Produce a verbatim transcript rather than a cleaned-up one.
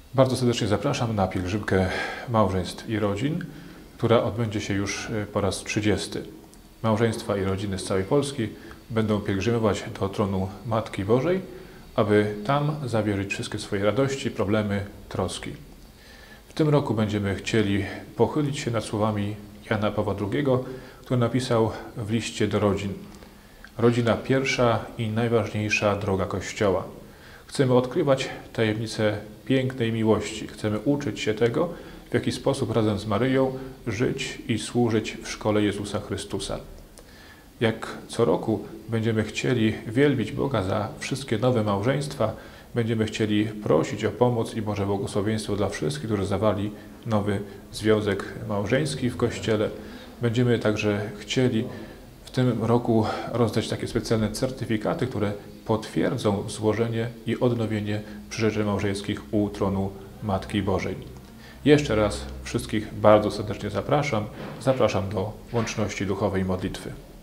Bardzo serdecznie zapraszam na pielgrzymkę małżeństw i rodzin, która odbędzie się już po raz trzydziesty. Małżeństwa i rodziny z całej Polski będą pielgrzymować do tronu Matki Bożej, aby tam zawierzyć wszystkie swoje radości, problemy, troski. W tym roku będziemy chcieli pochylić się nad słowami Jana Pawła drugiego, który napisał w liście do rodzin: rodzina pierwsza i najważniejsza droga Kościoła. Chcemy odkrywać tajemnicę pięknej miłości. Chcemy uczyć się tego, w jaki sposób razem z Maryją żyć i służyć w szkole Jezusa Chrystusa. Jak co roku będziemy chcieli wielbić Boga za wszystkie nowe małżeństwa, będziemy chcieli prosić o pomoc i Boże błogosławieństwo dla wszystkich, którzy zawarli nowy związek małżeński w Kościele. Będziemy także chcieli w tym roku rozdać takie specjalne certyfikaty, które potwierdzą złożenie i odnowienie przyrzeczeń małżeńskich u tronu Matki Bożej. Jeszcze raz wszystkich bardzo serdecznie zapraszam. Zapraszam do łączności duchowej modlitwy.